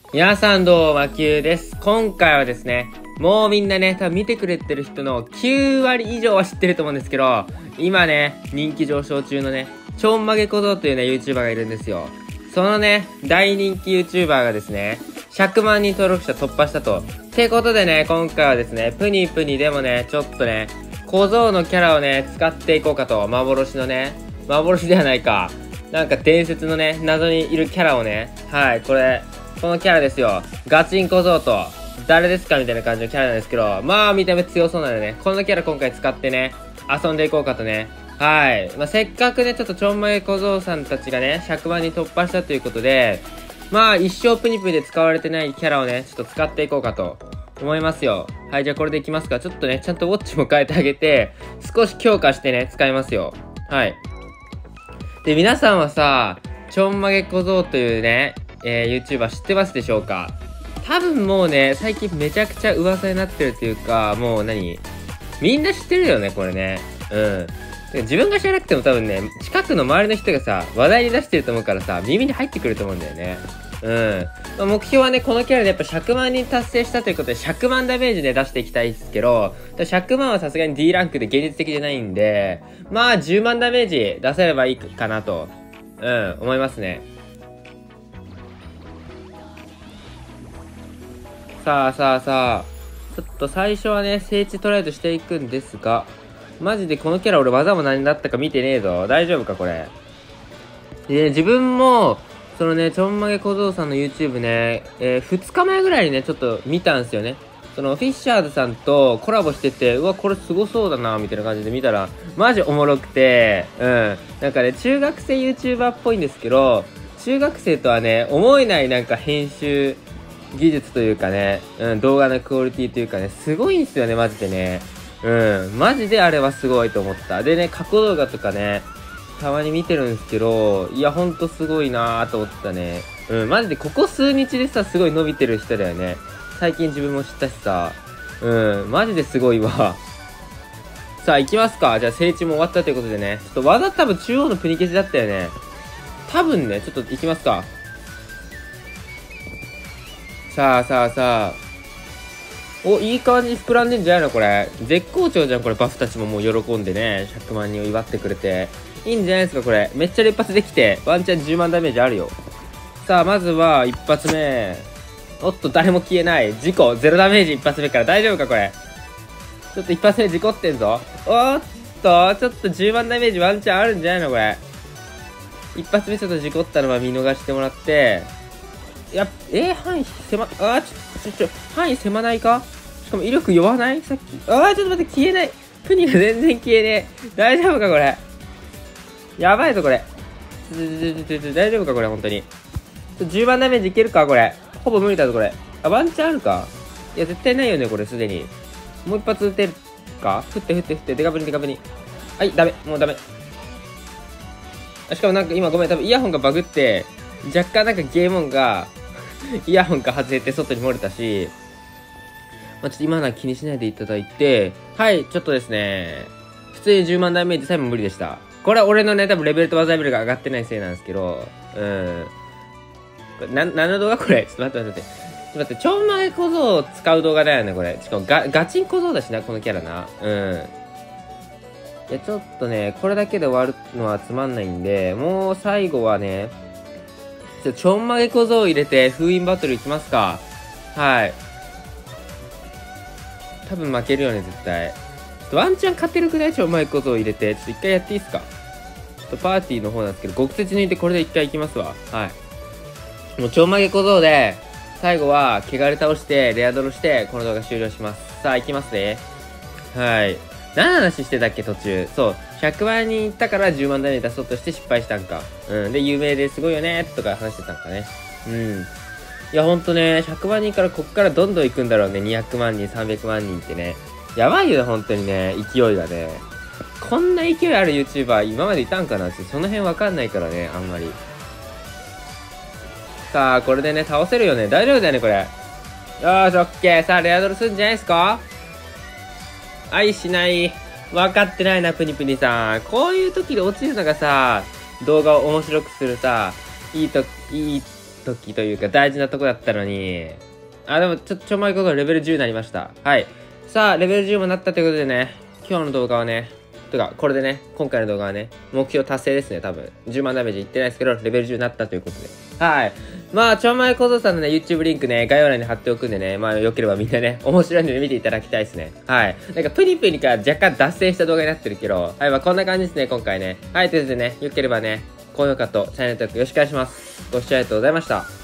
皆さんどうも、まきゅうです。今回はですね、もうみんなね、多分見てくれてる人の9割以上は知ってると思うんですけど、今ね、人気上昇中のね、ちょんまげ小僧というね、YouTuber がいるんですよ。そのね、大人気 YouTuber がですね、100万人登録者突破したと。ってことでね、今回はですね、プニプニでもね、ちょっとね、小僧のキャラをね、使っていこうかと。幻のね、幻ではないか。なんか伝説のね、謎にいるキャラをね、はい、このキャラですよ。ガチン小僧と、誰ですかみたいな感じのキャラなんですけど、まあ見た目強そうなのでね、このキャラ今回使ってね、遊んでいこうかとね。はい。まあせっかくね、ちょっとちょんまげ小僧さんたちがね、100万人突破したということで、まあ一生プニプニで使われてないキャラをね、ちょっと使っていこうかと思いますよ。はい、じゃあこれでいきますか。ちょっとね、ちゃんとウォッチも変えてあげて、少し強化してね、使いますよ。はい。で、皆さんはさ、ちょんまげ小僧というね、YouTuber 知ってますでしょうか？多分もうね、最近めちゃくちゃ噂になってるっていうか、もうみんな知ってるよね、これね。うん。自分が知らなくても多分ね、近くの周りの人がさ、話題に出してると思うからさ、耳に入ってくると思うんだよね。うん。まあ、目標はね、このキャラでやっぱ100万人達成したということで、100万ダメージで出していきたいですけど、100万はさすがに D ランクで現実的じゃないんで、まあ10万ダメージ出せればいいかなと、思いますね。さあ、ちょっと最初はね、聖地トライアウトしていくんですが、マジでこのキャラ俺技も何だったか見てねえぞ。大丈夫かこれ。で、自分も、そのね、ちょんまげ小僧さんの YouTube ね、2日前ぐらいにね、ちょっと見たんですよね。その、フィッシャーズさんとコラボしてて、うわ、これすごそうだな、みたいな感じで見たら、マジおもろくて、なんかね、中学生 YouTuber っぽいんですけど、中学生とはね、思えないなんか編集、技術というかね、動画のクオリティというかね、すごいんすよね、マジでね。マジであれはすごいと思った。でね、過去動画とかね、たまに見てるんですけど、いや、ほんとすごいなーと思ったね。マジでここ数日でさ、すごい伸びてる人だよね。最近自分も知ったしさ、マジですごいわ。さあ、行きますか。じゃあ、聖地も終わったということでね。ちょっと技多分中央のプニケシだったよね。多分ね、ちょっと行きますか。さあ。お、いい感じに膨らんでんじゃないのこれ。絶好調じゃん、これ。バフたちももう喜んでね。100万人を祝ってくれて。いいんじゃないですか、これ。めっちゃ連発できて、ワンチャン10万ダメージあるよ。さあ、まずは、一発目。おっと、誰も消えない。事故。0ダメージ一発目から大丈夫か、これ。ちょっと一発目事故ってんぞ。おっと、ちょっと10万ダメージワンチャンあるんじゃないのこれ。一発目ちょっと事故ったのは見逃してもらって、範囲範囲狭ないか？しかも威力弱ないさっき。ちょっと待って、消えない。プニが全然消えねえ。大丈夫か、これ。やばいぞ、これ。大丈夫か、これ、本当に。10番ダメージいけるか、これ。ほぼ無理だぞ、これ。あ、ワンチャンあるか？いや、絶対ないよね、これ、すでに。もう一発撃てるか？振って、デカブに。はい、ダメ。もうダメ。しかもなんか今ごめん、多分イヤホンがバグって、若干なんかゲーム音が、イヤホンが外れて外に漏れたし、まあ、ちょっと今のは気にしないでいただいて、はい、ちょっとですね、普通に10万ダメージさえも無理でした。これは俺のね、多分レベルと技レベルが上がってないせいなんですけど、何の動画これ？ちょっと待って。ちょんまげ小僧を使う動画だよね、これ。しかもガチン小僧だしな、このキャラな。いや、ちょっとね、これだけで終わるのはつまんないんで、もう最後はね、ちょんまげ小僧を入れて封印バトルいきますか。はい。多分負けるよね、絶対。ワンチャン勝てるくらいちょんまげ小僧を入れて、ちょっと一回やっていいっすか。ちょっとパーティーの方なんですけど、極節抜いてこれで一回いきますわ。はい。もうちょんまげ小僧で、最後は、汚れ倒して、レアドロして、この動画終了します。さあ、いきますね。はい。何の話してたっけ途中。そう。100万人いったから10万ダメージ出そうとして失敗したんか。で、有名ですごいよねとか話してたんかね。いや、ほんとね、100万人からこっからどんどん行くんだろうね。200万人、300万人ってね。やばいよね、ほんとにね。勢いがね。こんな勢いある YouTuber 今までいたんかなって、その辺わかんないからね、あんまり。さあ、これでね、倒せるよね。大丈夫だよね、これ。よーし、オッケー。さあ、レアドルするんじゃないですか？愛しない。分かってないな、プニプニさん。こういう時で落ちるのがさ、動画を面白くするさ、いいと時というか大事なとこだったのに。でもちょんまげ小僧レベル10になりました。はい。さあ、レベル10もなったということでね、今日の動画はね、これでね、今回の動画はね、目標達成ですね、多分。10万ダメージいってないですけど、レベル10になったということで。はい。まあ、ちょんまげ小僧さんのね、YouTube リンクね、概要欄に貼っておくんでね、まあ、よければみんなね、面白いので見ていただきたいですね。はい。なんか、プニプニから若干脱線した動画になってるけど、はい、まあ、こんな感じですね、今回ね。はい、ということでね、よければね、高評価とチャンネル登録よろしくお願いします。ご視聴ありがとうございました。